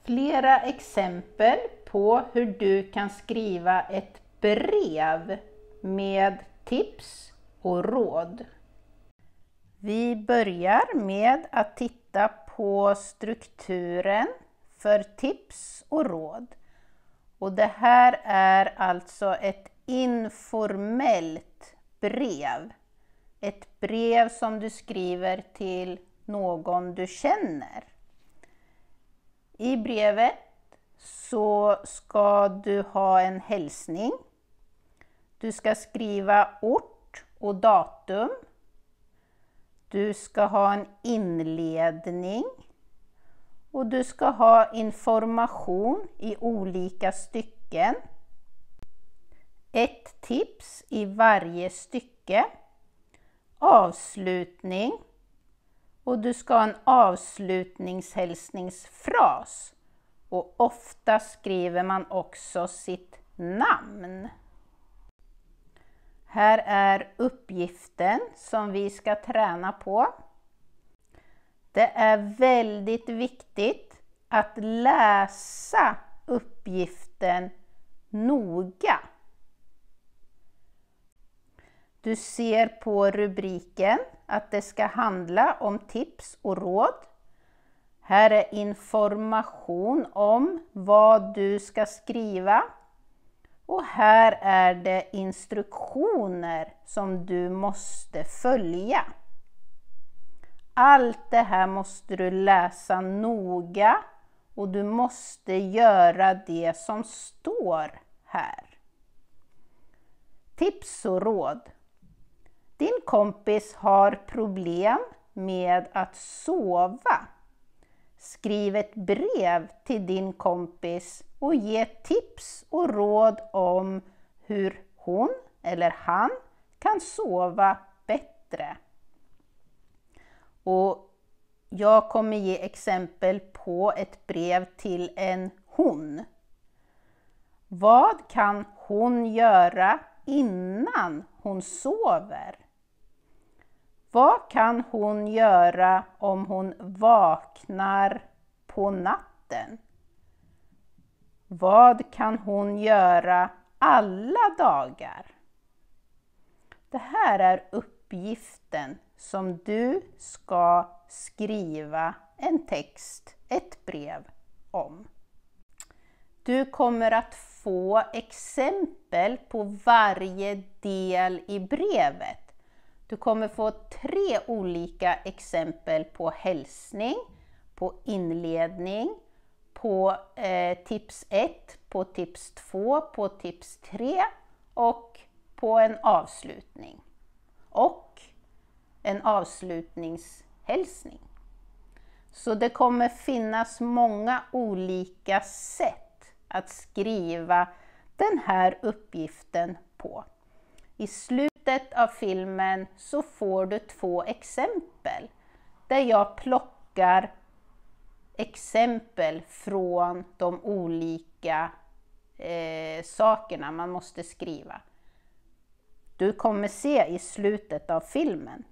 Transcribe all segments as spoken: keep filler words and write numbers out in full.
flera exempel på hur du kan skriva ett brev med tips och råd. Vi börjar med att titta på strukturen för tips och råd. Och det här är alltså ett informellt brev. Ett brev som du skriver till någon du känner. I brevet så ska du ha en hälsning. Du ska skriva ort och datum. Du ska ha en inledning. Och du ska ha information i olika stycken. Ett tips i varje stycke. Avslutning. Och du ska ha en avslutningshälsningsfras. Och ofta skriver man också sitt namn. Här är uppgiften som vi ska träna på. Det är väldigt viktigt att läsa uppgiften noga. Du ser på rubriken att det ska handla om tips och råd. Här är information om vad du ska skriva. Och här är det instruktioner som du måste följa. Allt det här måste du läsa noga och du måste göra det som står här. Tips och råd. Din kompis har problem med att sova. Skriv ett brev till din kompis och ge tips och råd om hur hon eller han kan sova bättre. Och jag kommer ge exempel på ett brev till en hon. Vad kan hon göra innan hon sover? Vad kan hon göra om hon vaknar på natten? Vad kan hon göra alla dagar? Det här är uppgiften som du ska skriva en text, ett brev om. Du kommer att få exempel på varje del i brevet. Du kommer få tre olika exempel på hälsning, på inledning, på eh, tips ett, på tips två, på tips tre och på en avslutning. Och en avslutningshälsning. Så det kommer finnas många olika sätt att skriva den här uppgiften på. I slutet av filmen så får du två exempel där jag plockar exempel från de olika eh, sakerna man måste skriva. Du kommer se i slutet av filmen.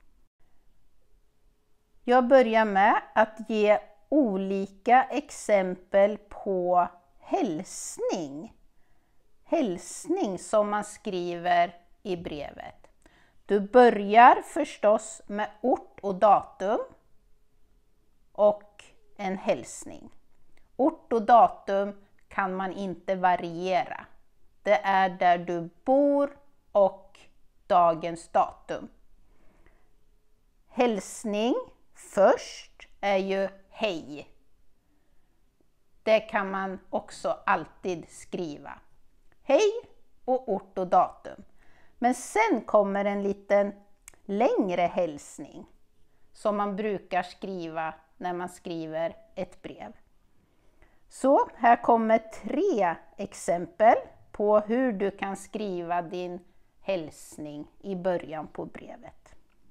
Jag börjar med att ge olika exempel på hälsning. Hälsning som man skriver i brevet. Du börjar förstås med ort och datum och en hälsning. Ort och datum kan man inte variera. Det är där du bor och dagens datum. Hälsning först är ju hej. Det kan man också alltid skriva. Hej och ort och datum. Men sen kommer en liten längre hälsning som man brukar skriva när man skriver ett brev. Så här kommer tre exempel på hur du kan skriva din hälsning i början på brevet.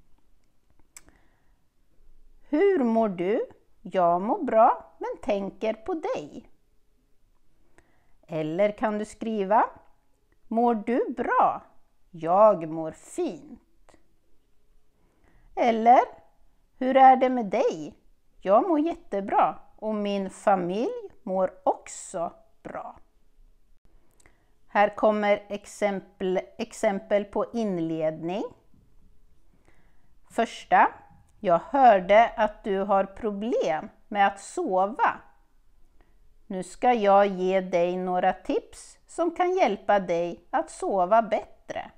Hur mår du? Jag mår bra men tänker på dig. Eller kan du skriva: Mår du bra? Jag mår fint. Eller: Hur är det med dig? Jag mår jättebra och min familj mår också bra. Här kommer exempel, exempel på inledning. Första. Jag hörde att du har problem med att sova. Nu ska jag ge dig några tips som kan hjälpa dig att sova bättre.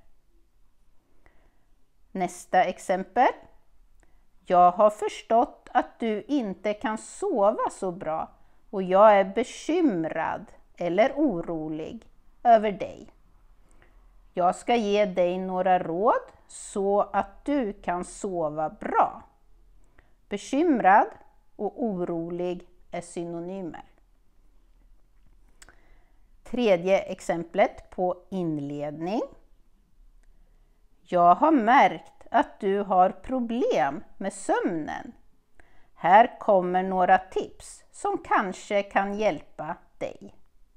Nästa exempel. Jag har förstått att du inte kan sova så bra och jag är bekymrad eller orolig över dig. Jag ska ge dig några råd så att du kan sova bra. Bekymrad och orolig är synonymer. Tredje exemplet på inledning. Jag har märkt att du har problem med sömnen. Här kommer några tips som kanske kan hjälpa dig.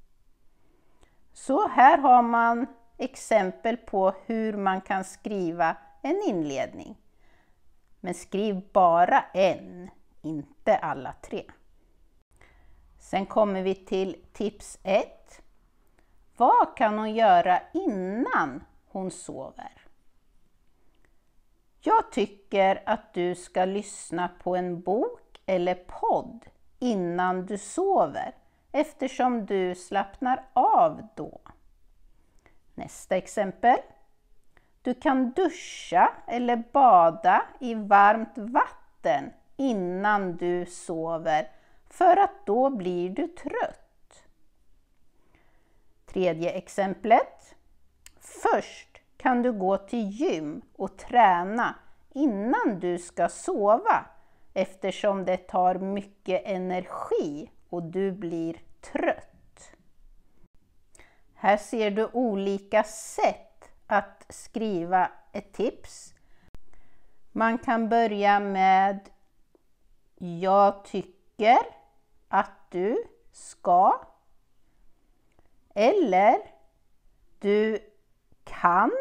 Så här har man exempel på hur man kan skriva en inledning. Men skriv bara en, inte alla tre. Sen kommer vi till tips ett. Vad kan hon göra innan hon sover? Jag tycker att du ska lyssna på en bok eller podd innan du sover, eftersom du slappnar av då. Nästa exempel. Du kan duscha eller bada i varmt vatten innan du sover, för att då blir du trött. Tredje exemplet. Först kan du gå till gym och träna innan du ska sova, eftersom det tar mycket energi och du blir trött. Här ser du olika sätt att skriva ett tips. Man kan börja med jag tycker att du ska, eller du kan,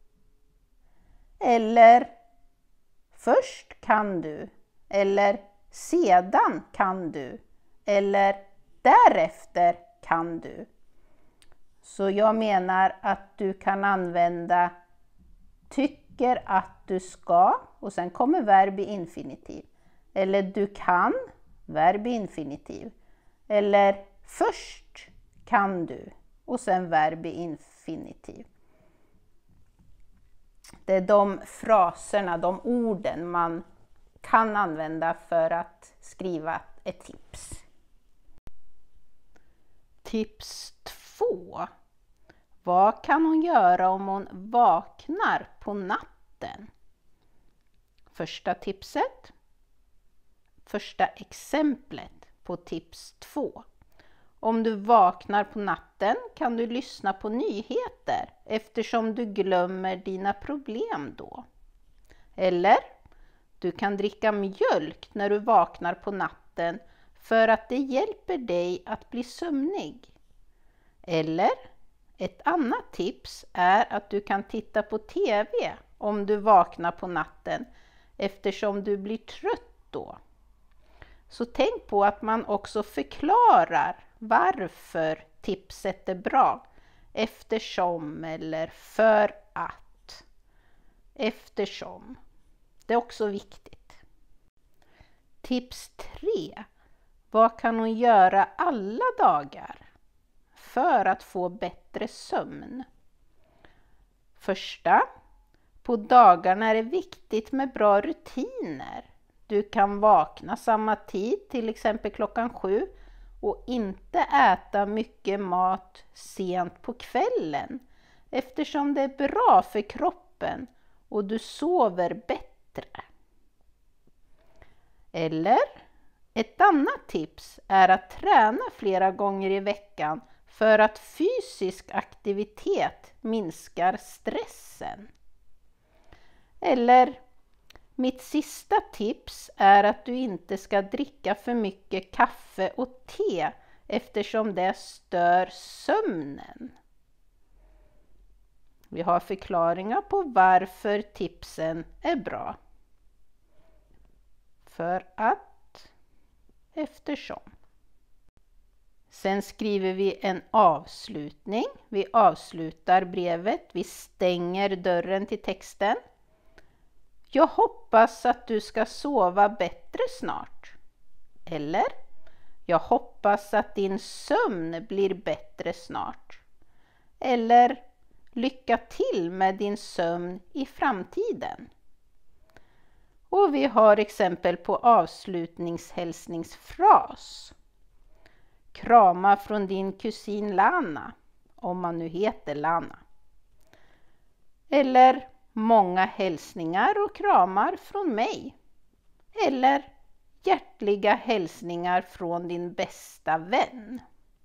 eller först kan du, eller sedan kan du, eller därefter kan du. Så jag menar att du kan använda tycker att du ska och sen kommer verb i infinitiv. Eller du kan, verb i infinitiv. Eller först kan du och sen verb i infinitiv. Det är de fraserna, de orden man kan använda för att skriva ett tips. Tips två. Vad kan hon göra om hon vaknar på natten? Första tipset. Första exemplet på tips två. Om du vaknar på natten kan du lyssna på nyheter eftersom du glömmer dina problem då. Eller du kan dricka mjölk när du vaknar på natten för att det hjälper dig att bli sömnig. Eller ett annat tips är att du kan titta på tv om du vaknar på natten eftersom du blir trött då. Så tänk på att man också förklarar varför tipset är bra. Eftersom eller för att. Eftersom. Det är också viktigt. Tips tre. Vad kan hon göra alla dagar för att få bättre sömn? Första. På dagarna är det viktigt med bra rutiner. Du kan vakna samma tid, till exempel klockan sju, och inte äta mycket mat sent på kvällen eftersom det är bra för kroppen och du sover bättre. Eller ett annat tips är att träna flera gånger i veckan för att fysisk aktivitet minskar stressen. Eller mitt sista tips är att du inte ska dricka för mycket kaffe och te eftersom det stör sömnen. Vi har förklaringar på varför tipsen är bra. För att, eftersom. Sen skriver vi en avslutning. Vi avslutar brevet. Vi stänger dörren till texten. Jag hoppas att du ska sova bättre snart. Eller, jag hoppas att din sömn blir bättre snart. Eller, lycka till med din sömn i framtiden. Och vi har exempel på avslutningshälsningsfras. Krama från din kusin Lana, om man nu heter Lana. Eller, många hälsningar och kramar från mig. Eller, hjärtliga hälsningar från din bästa vän.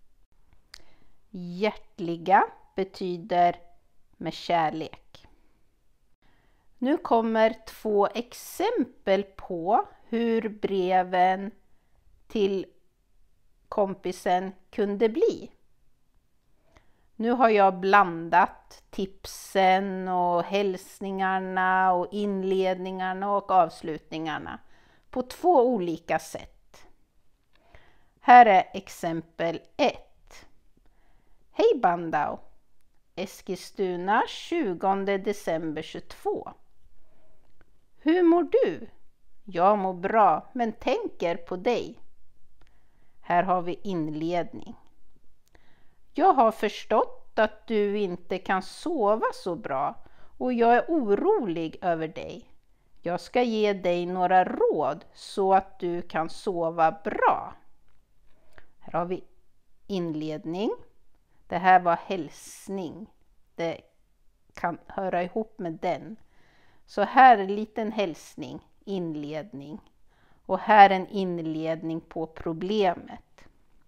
Hjärtliga betyder med kärlek. Nu kommer två exempel på hur breven till kompisen kunde bli. Nu har jag blandat tipsen och hälsningarna och inledningarna och avslutningarna på två olika sätt. Här är exempel ett. Hej Bandau! Eskilstuna tjugonde december tjugotvå. Hur mår du? Jag mår bra men tänker på dig. Här har vi inledning. Jag har förstått att du inte kan sova så bra och jag är orolig över dig. Jag ska ge dig några råd så att du kan sova bra. Här har vi inledning. Det här var hälsning. Det kan höra ihop med den. Så här är en liten hälsning, inledning. Och här en inledning på problemet.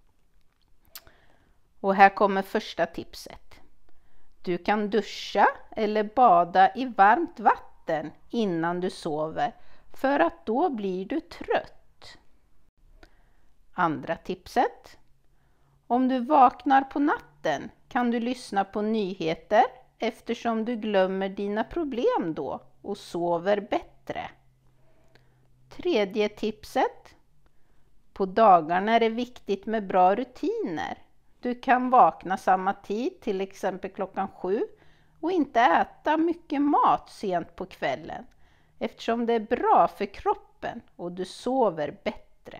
Och här kommer första tipset. Du kan duscha eller bada i varmt vatten innan du sover för att då blir du trött. Andra tipset. Om du vaknar på natten kan du lyssna på nyheter eftersom du glömmer dina problem då och sover bättre. Tredje tipset. På dagarna är det viktigt med bra rutiner. Du kan vakna samma tid, till exempel klockan sju, och inte äta mycket mat sent på kvällen eftersom det är bra för kroppen och du sover bättre.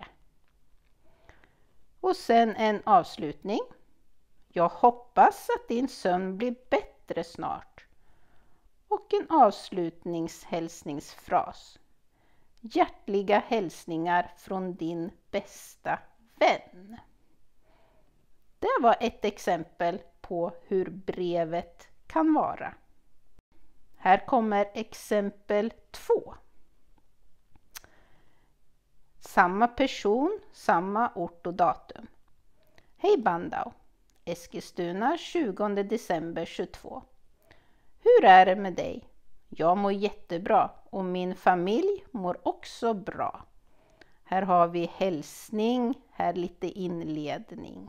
Och sen en avslutning. Jag hoppas att din sömn blir bättre snart. Och en avslutningshälsningsfras. Hjärtliga hälsningar från din bästa vän. Det var ett exempel på hur brevet kan vara. Här kommer exempel två. Samma person, samma ort och datum. Hej Bandau! Eskilstuna tjugonde december tjugotvå. Hur är det med dig? Jag mår jättebra och min familj mår också bra. Här har vi hälsning, här lite inledning.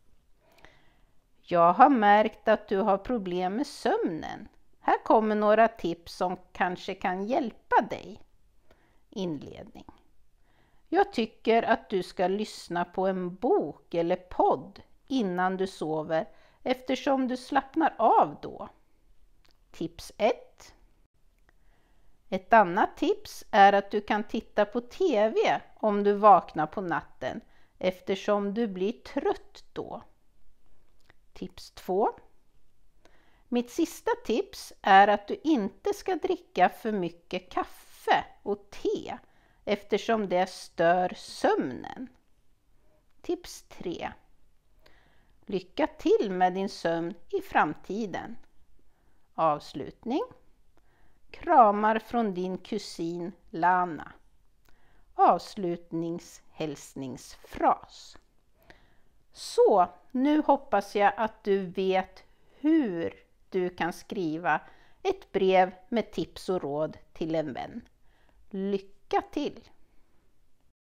Jag har märkt att du har problem med sömnen. Här kommer några tips som kanske kan hjälpa dig. Inledning. Jag tycker att du ska lyssna på en bok eller podd innan du sover eftersom du slappnar av då. Tips ett. Ett annat tips är att du kan titta på tv om du vaknar på natten eftersom du blir trött då. Tips två. Mitt sista tips är att du inte ska dricka för mycket kaffe och te eftersom det stör sömnen. Tips tre. Lycka till med din sömn i framtiden. Avslutning. Kramar från din kusin Lana. Avslutningshälsningsfras. Så, nu hoppas jag att du vet hur du kan skriva ett brev med tips och råd till en vän. Lycka till!